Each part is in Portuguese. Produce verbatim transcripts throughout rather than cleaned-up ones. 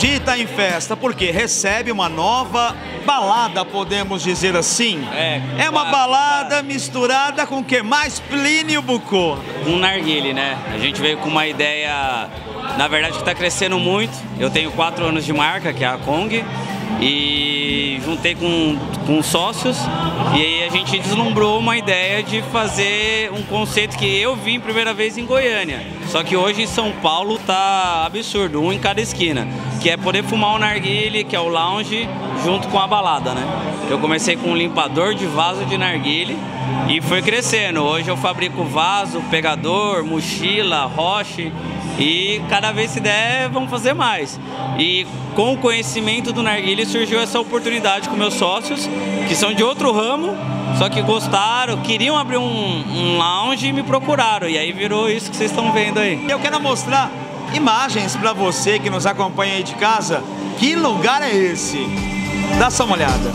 Mogi tá em festa porque recebe uma nova balada, podemos dizer assim. É, é uma claro, balada claro. misturada com o que mais? Plínio Bucô. Um narguile, né? A gente veio com uma ideia, na verdade, que está crescendo muito. Eu tenho quatro anos de marca, que é a Kong, e juntei com, com sócios, e aí a gente deslumbrou uma ideia de fazer um conceito que eu vi primeira vez em Goiânia. Só que hoje em São Paulo tá absurdo, um em cada esquina, que é poder fumar o narguile, que é o lounge, junto com a balada, né? Eu comecei com um limpador de vaso de narguile e foi crescendo. Hoje eu fabrico vaso, pegador, mochila, roche, e cada vez se der, vamos fazer mais. E com o conhecimento do narguile surgiu essa oportunidade com meus sócios, que são de outro ramo, só que gostaram, queriam abrir um, um lounge e me procuraram. E aí virou isso que vocês estão vendo aí. Eu quero mostrar imagens para você que nos acompanha aí de casa. Que lugar é esse? Dá só uma olhada.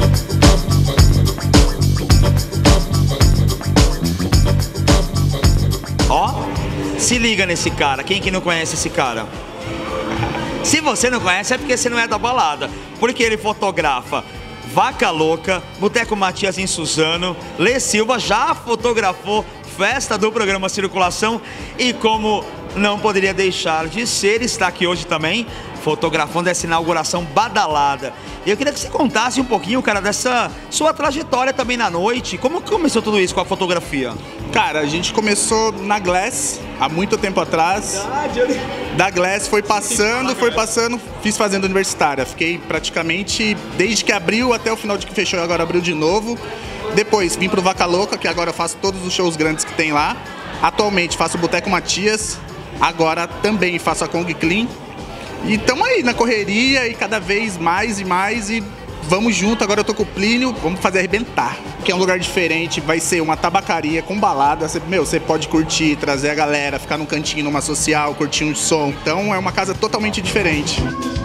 Ó, se liga nesse cara. Quem que não conhece esse cara? Se você não conhece é porque você não é da balada. Porque ele fotografa Vaca Louca, Boteco Matias em Suzano, Lê Silva já fotografou festa do programa Circulação e, como não poderia deixar de ser, está aqui hoje também fotografando essa inauguração badalada. E eu queria que você contasse um pouquinho, cara, dessa sua trajetória também na noite. Como começou tudo isso com a fotografia? Cara, a gente começou na Glass há muito tempo atrás. Da Glass foi passando, foi passando, fiz fazenda universitária. Fiquei praticamente desde que abriu até o final de que fechou, agora abriu de novo. Depois vim pro Vaca Louca, que agora eu faço todos os shows grandes que tem lá. Atualmente faço o Boteco Matias, agora também faço a Kong Clean. E estamos aí na correria e cada vez mais e mais e vamos junto. Agora eu tô com o Plínio, vamos fazer arrebentar. Que é um lugar diferente, vai ser uma tabacaria com balada. Você, meu, você pode curtir, trazer a galera, ficar num cantinho, numa social, curtir um som. Então é uma casa totalmente diferente.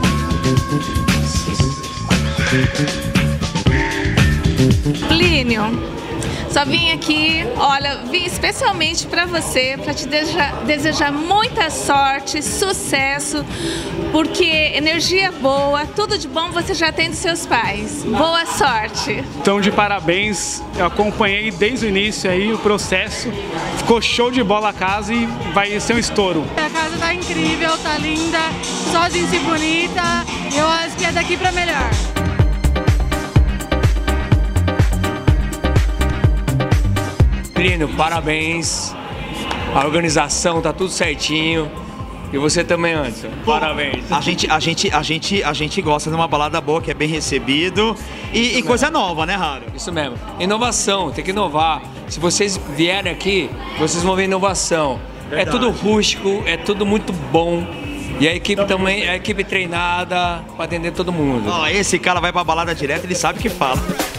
Plínio, só vim aqui, olha, vim especialmente para você, para te desejar, desejar muita sorte, sucesso, porque energia boa, tudo de bom você já tem dos seus pais. Boa sorte! Então, de parabéns, eu acompanhei desde o início aí o processo, ficou show de bola a casa e vai ser um estouro. A casa tá incrível, tá linda, só gente bonita, eu acho que é daqui para melhor. Plínio, parabéns, a organização tá tudo certinho e você também, Anderson, parabéns. A gente, a, gente, a, gente, a gente gosta de uma balada boa, que é bem recebido e, e coisa nova, né, Raro? Isso mesmo, inovação, tem que inovar. Se vocês vierem aqui, vocês vão ver inovação. Verdade. É tudo rústico, é tudo muito bom. E a equipe também, a equipe treinada para atender todo mundo. Ó, esse cara vai pra balada direto, ele sabe o que fala.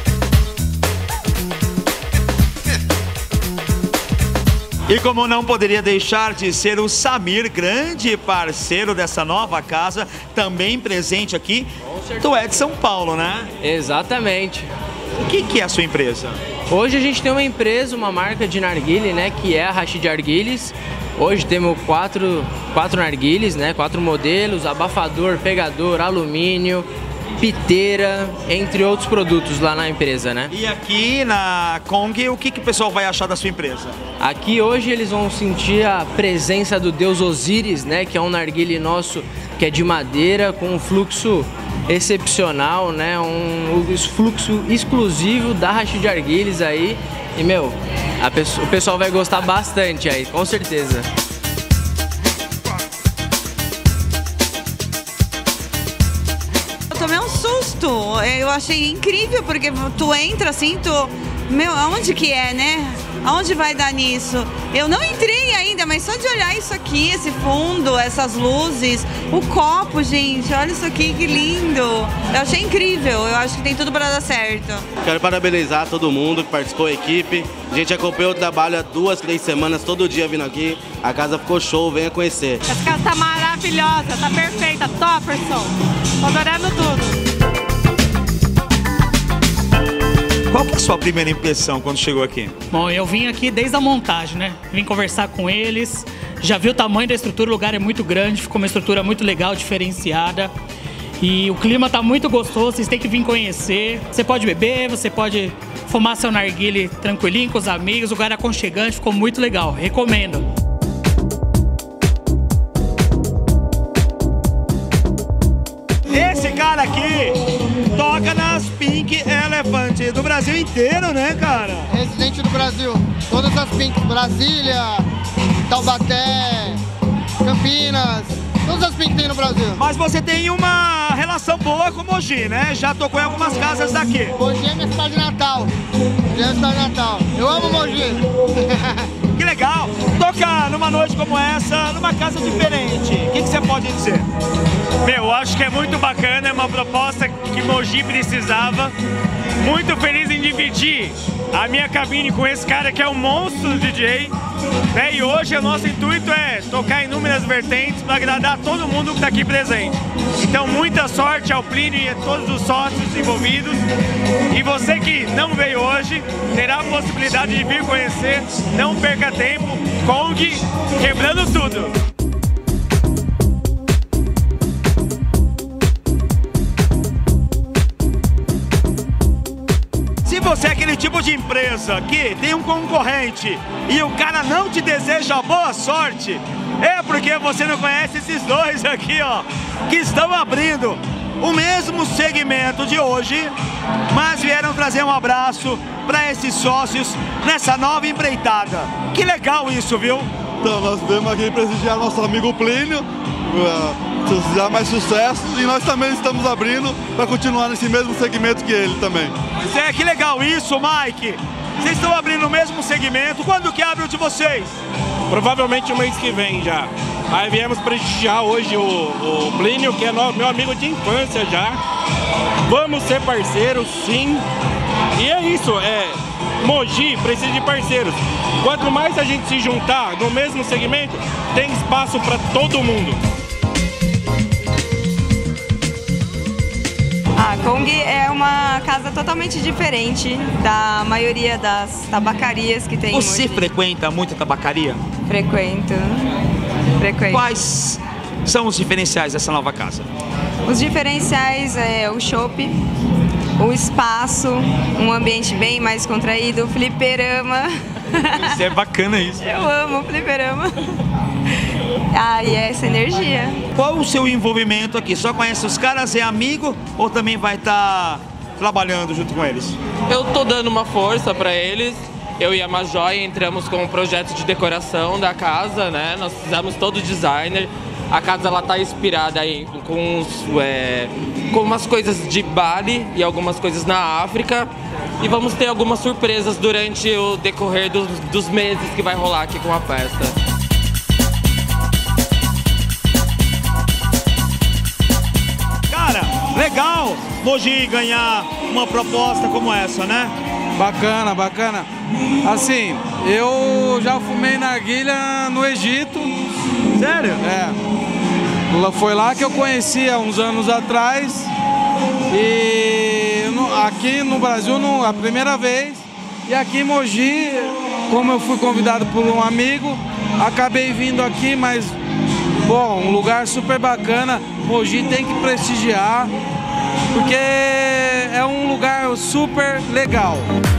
E como não poderia deixar de ser o Samir, grande parceiro dessa nova casa, também presente aqui, tu é de São Paulo, né? Exatamente. O que, que é a sua empresa? Hoje a gente tem uma empresa, uma marca de narguile, né, que é a Rashid Arguilhos. Hoje temos quatro, quatro narguiles, né, quatro modelos, abafador, pegador, alumínio, piteira, entre outros produtos lá na empresa, né? E aqui na Kong, o que, que o pessoal vai achar da sua empresa? Aqui hoje eles vão sentir a presença do deus Osíris, né? Que é um narguile nosso que é de madeira, com um fluxo excepcional, né? Um fluxo exclusivo da Rashid Arguilhos aí. E, meu, a pessoa, o pessoal vai gostar bastante aí, com certeza. Eu tomei um susto, eu achei incrível, porque tu entra assim, tu... Meu, aonde que é, né? Aonde vai dar nisso? Eu não entrei ainda, mas só de olhar isso aqui, esse fundo, essas luzes, o copo, gente, olha isso aqui, que lindo. Eu achei incrível, eu acho que tem tudo para dar certo. Quero parabenizar todo mundo que participou da equipe. A gente acompanhou o trabalho há duas, três semanas, todo dia vindo aqui. A casa ficou show, venha conhecer. Essa casa tá maravilhosa, tá perfeita, Topperson. Tô adorando tudo. Qual que é a sua primeira impressão quando chegou aqui? Bom, eu vim aqui desde a montagem, né? Vim conversar com eles, Já viu o tamanho da estrutura, o lugar é muito grande, ficou uma estrutura muito legal, diferenciada. E o clima tá muito gostoso, vocês têm que vir conhecer. Você pode beber, você pode fumar seu narguile tranquilinho com os amigos, o lugar é aconchegante, ficou muito legal, recomendo. Esse cara aqui toca nas Pink Elephant do Brasil inteiro, né, cara? Residente do Brasil, todas as Pink, Brasília, Taubaté, Campinas, todas as Pink tem no Brasil. Mas você tem uma relação boa com Mogi, né? Já tocou em algumas casas daqui. Mogi é minha cidade natal. Mogi é minha cidade natal. Eu amo Mogi. Que legal! Tocar numa noite como essa, numa casa diferente. O que, que você pode dizer? Meu, acho que é muito bacana, é uma proposta que Mogi precisava. Muito feliz em dividir a minha cabine com esse cara que é um monstro do D J. Né? E hoje o nosso intuito é tocar em inúmeras vertentes para agradar todo mundo que está aqui presente. Então muita sorte ao Plínio e a todos os sócios envolvidos. E você que não veio hoje, terá a possibilidade de vir conhecer. Não perca tempo, Kong quebrando tudo. Se você é aquele tipo de empresa que tem um concorrente e o cara não te deseja boa sorte, é porque você não conhece esses dois aqui, ó, que estão abrindo o mesmo segmento de hoje, mas vieram trazer um abraço para esses sócios nessa nova empreitada. Que legal isso, viu? Então, nós viemos aqui prestigiar nosso amigo Plínio, desejar mais sucesso, e nós também estamos abrindo para continuar nesse mesmo segmento que ele também. Pois é, que legal isso, Mike. Vocês estão abrindo o mesmo segmento, quando que abre o de vocês? Provavelmente o mês que vem já. Aí viemos prestigiar hoje o, o Plínio, que é no, meu amigo de infância já. Vamos ser parceiros, sim. E é isso, é, Mogi precisa de parceiros. Quanto mais a gente se juntar no mesmo segmento, tem espaço para todo mundo. A Kong é uma casa totalmente diferente da maioria das tabacarias que tem. Você Mogi. frequenta muito tabacaria? Frequento. Frequento. Quais são os diferenciais dessa nova casa? Os diferenciais é o chopp, o espaço, um ambiente bem mais contraído, o fliperama. Isso é bacana isso. Eu amo o fliperama. Ah, e essa energia. Qual o seu envolvimento aqui? Só conhece os caras, é amigo ou também vai estar trabalhando junto com eles? Eu tô dando uma força para eles. Eu e a Majoia entramos com um projeto de decoração da casa, né? Nós fizemos todo o designer. A casa ela tá inspirada aí com, uns, é, com umas coisas de Bali e algumas coisas na África. E vamos ter algumas surpresas durante o decorrer dos, dos meses que vai rolar aqui com a festa. Legal Mogi ganhar uma proposta como essa, né? Bacana, bacana. Assim, eu já fumei narguilha no Egito. Sério? É. Foi lá que eu conheci há uns anos atrás. E aqui no Brasil, a primeira vez. E aqui em Mogi, como eu fui convidado por um amigo, acabei vindo aqui, mas, bom, um lugar super bacana. Mogi tem que prestigiar, porque é um lugar super legal.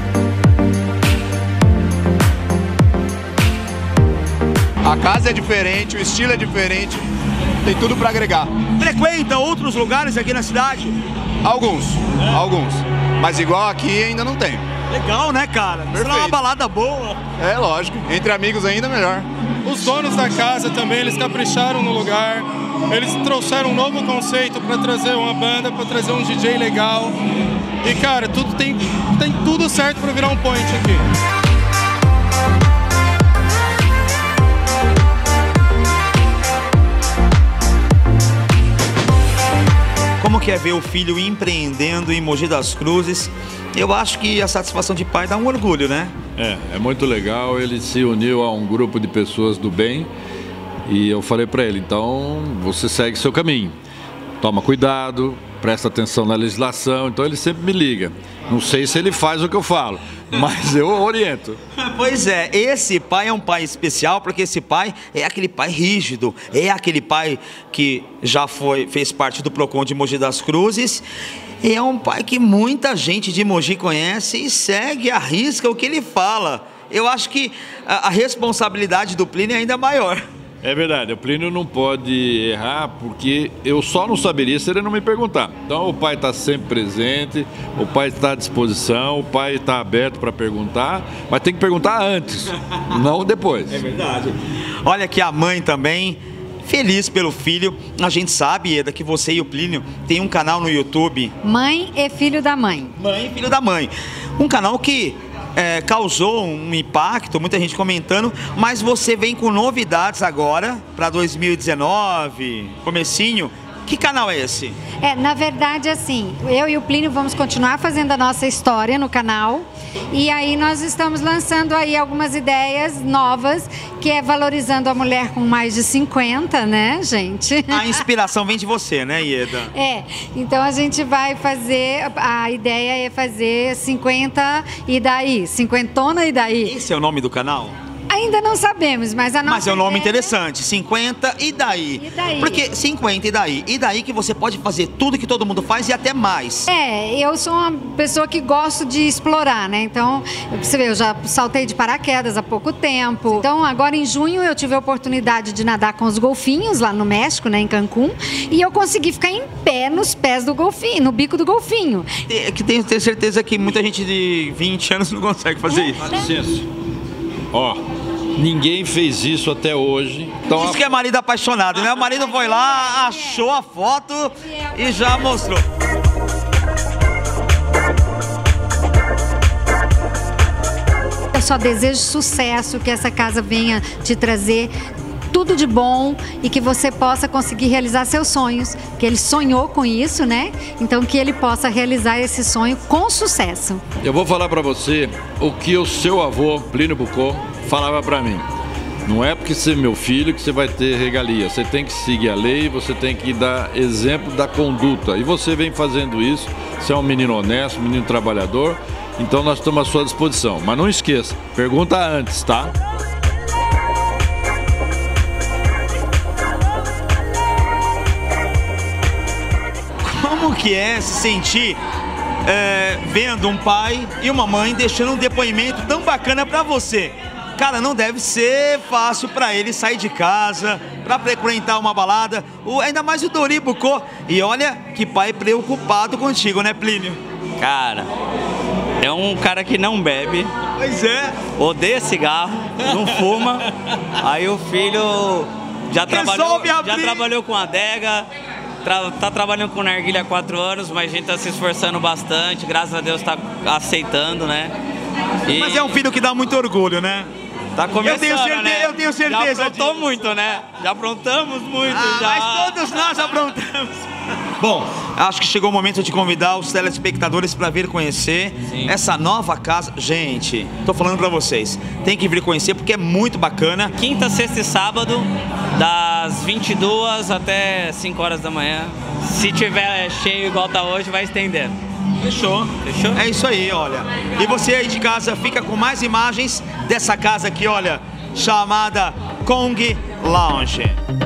A casa é diferente, o estilo é diferente, tem tudo para agregar. Frequenta outros lugares aqui na cidade? Alguns, é. alguns. Mas igual aqui ainda não tem. Legal, né, cara? Será uma balada boa. É, lógico. Entre amigos ainda melhor. Os donos da casa também, eles capricharam no lugar. Eles trouxeram um novo conceito para trazer uma banda, para trazer um D J legal. E, cara, tudo tem, tem tudo certo para virar um point aqui. Como que é ver o filho empreendendo em Mogi das Cruzes? Eu acho que a satisfação de pai dá um orgulho, né? É, é muito legal. Ele se uniu a um grupo de pessoas do bem e eu falei para ele, então você segue seu caminho. Toma cuidado presta atenção na legislação, então ele sempre me liga. Não sei se ele faz o que eu falo, mas eu oriento. Pois é, esse pai é um pai especial, porque esse pai é aquele pai rígido, é aquele pai que já foi, fez parte do Procon de Mogi das Cruzes, e é um pai que muita gente de Mogi conhece e segue, arrisca o que ele fala. Eu acho que a, a responsabilidade do Plínio é ainda maior. É verdade, o Plínio não pode errar, porque eu só não saberia se ele não me perguntar. Então o pai está sempre presente, o pai está à disposição, o pai está aberto para perguntar, mas tem que perguntar antes, não depois. É verdade. Olha que a mãe também, feliz pelo filho. A gente sabe, Eda, que você e o Plínio têm um canal no YouTube. Mãe e Filho da Mãe. Mãe e Filho da Mãe. Um canal que É, causou um impacto, muita gente comentando, mas você vem com novidades agora para dois mil e dezenove, comecinho. Que canal é esse? É, na verdade, assim, eu e o Plínio vamos continuar fazendo a nossa história no canal. E aí nós estamos lançando aí algumas ideias novas, que é valorizando a mulher com mais de cinquenta, né, gente? A inspiração vem de você, né, Ieda? É, então a gente vai fazer, a ideia é fazer cinquenta e daí, cinquentona e daí. Esse é o nome do canal? Ainda não sabemos, mas a nossa Mas é um nome ideia... interessante, cinquenta e daí? E daí? Porque cinquenta e daí? E daí que você pode fazer tudo que todo mundo faz e até mais. É, eu sou uma pessoa que gosto de explorar, né? Então, você vê, eu já saltei de paraquedas há pouco tempo. Então, agora em junho eu tive a oportunidade de nadar com os golfinhos lá no México, né, em Cancún, e eu consegui ficar em pé nos pés do golfinho, no bico do golfinho. É que tenho certeza que muita gente de vinte anos não consegue fazer É, isso. Dá licença. Ó, ninguém fez isso até hoje. Então, isso que é marido apaixonado, né? O marido foi lá, achou a foto e já mostrou. Eu só desejo sucesso, que essa casa venha te trazer tudo de bom e que você possa conseguir realizar seus sonhos, que ele sonhou com isso, né? Então que ele possa realizar esse sonho com sucesso. Eu vou falar para você o que o seu avô, Plínio Bucco, falava para mim. Não é porque você é meu filho que você vai ter regalia. Você tem que seguir a lei, você tem que dar exemplo da conduta. E você vem fazendo isso, você é um menino honesto, um menino trabalhador, então nós estamos à sua disposição. Mas não esqueça, pergunta antes, tá? Como que é se sentir é, vendo um pai e uma mãe deixando um depoimento tão bacana pra você? Cara, não deve ser fácil pra ele sair de casa, pra frequentar uma balada, o, ainda mais o Dori Bucco. E olha que pai preocupado contigo, né, Plínio? Cara, é um cara que não bebe. Pois é. Odeia cigarro, não fuma. Aí o filho já trabalhou, já trabalhou com adega. Tra tá trabalhando com narguilha há quatro anos, mas a gente tá se esforçando bastante, graças a Deus tá aceitando, né? E... Mas é um filho que dá muito orgulho, né? Tá começando, eu tenho certeza, né? Eu tenho certeza. Já aprontou disso. muito, né? Já aprontamos muito, ah, já. Mas todos nós aprontamos. Bom, acho que chegou o momento de convidar os telespectadores para vir conhecer Sim. essa nova casa. Gente, tô falando para vocês, tem que vir conhecer porque é muito bacana. Quinta, sexta e sábado, das vinte e duas até cinco horas da manhã. Se tiver cheio igual tá hoje, vai estendendo. Fechou. Fechou? É isso aí, olha. E você aí de casa fica com mais imagens dessa casa aqui, olha, chamada Kong Lounge.